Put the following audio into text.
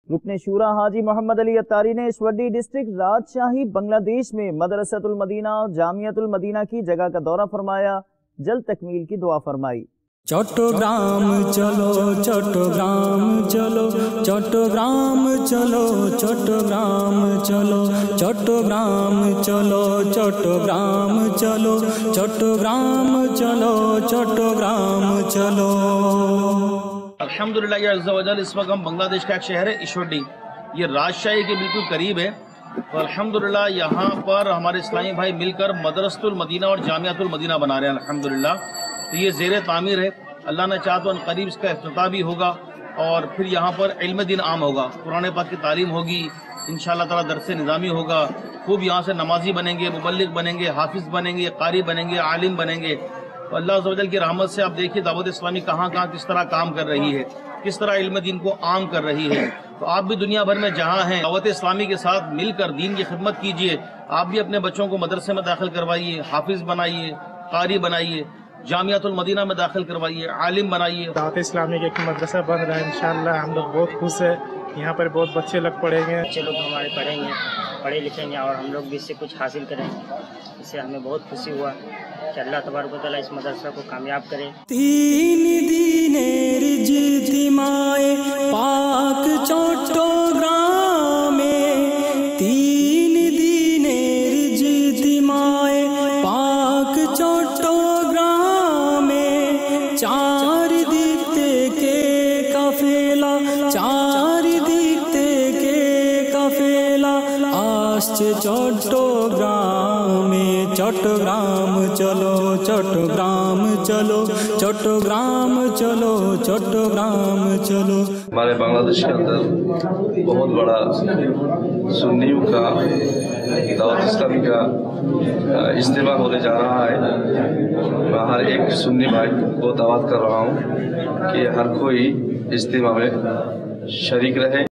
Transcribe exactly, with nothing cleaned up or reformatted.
रुकने शूरा हाजी मोहम्मद अली अत्तारी ने इशवड्डी डिस्ट्रिक्ट राजशाही बांग्लादेश में मदरसतुल मदीना और जामियतुल मदीना की जगह का दौरा फरमाया, जल्द तकमील की दुआ फरमाई। चट्टग्राम चलो चट्टग्राम चलो चट्टग्राम चलो चट्टग्राम चलो चट्टग्राम चलो चट्टग्राम चलो चट्टग्राम चलो चट्टग्राम चलो। अल्हम्दुलिल्लाह अज़्ज़ा वजल, इस वक्त हम बांग्लादेश का एक शहर है इशवड्डी, ये राजशाही के बिल्कुल करीब है। तो अल्हम्दुलिल्लाह यहाँ पर हमारे इस्लामी भाई मिलकर मदरसतुल मदीना और जामियतुल मदीना बना रहे हैं अल्हम्दुलिल्लाह। तो ये ज़ेर तामीर है, अल्लाह ने चाहा तो करीब इसका इफ्तिताह भी होगा और फिर यहाँ पर इल्म दिन आम होगा, कुरान पाक की तालीम होगी, इंशाअल्लाह ताला दरस निज़ामी होगा, खूब यहाँ से नमाजी बनेंगे, मुबल्लिग बनेंगे, हाफिज़ बनेंगे, कारी बनेंगे, आलिम बनेंगे। तो अल्लाह अज़्ज़ा वजल की रहमत से आप देखिए दावत इस्लामी कहाँ कहाँ किस तरह काम कर रही है, किस तरह इल्म दीन को आम कर रही है। तो आप भी दुनिया भर में जहाँ हैं दावत इस्लामी के साथ मिलकर दीन की खिदमत कीजिए। आप भी अपने बच्चों को मदरसे में दाखिल करवाइए, हाफिज़ बनाइए, कारी बनाइए, जामियातुल मदीना में दाखिल करवाइए, आलिम बनाइए। दावत इस्लामी का एक मदरसा बन रहा है, इंशाअल्लाह हम लोग बहुत खुश है। यहाँ पर बहुत बच्चे लोग पढ़ेंगे, बच्चे लोग हमारे पढ़ेंगे, पढ़े लिखेंगे और हम लोग भी इससे कुछ हासिल करेंगे। इससे हमें बहुत खुशी हुआ कि अल्लाह तबारक व तआला इस मदरसा को कामयाब करे। तीन दिनेर जितिमाए पाक चट्टग्रामे, तीन दिनेर जितिमाए पाक चट्टग्रामे, चार दिक থেকে কাফেলা, চার দিক থেকে কাফেলা আসছে চট্টগ্রামে। চট্টগ্রাম চলো চট্টগ্রাম চলো चट्टग्राम चलो चट्टग्राम चलो। हमारे बांग्लादेश के अंदर बहुत बड़ा सुन्नियों का दावत इस्लामी का इज्तिमा होने जा रहा है। मैं हर एक सुन्नी भाई को दावत कर रहा हूँ कि हर कोई इज्तिमा में शरीक रहे।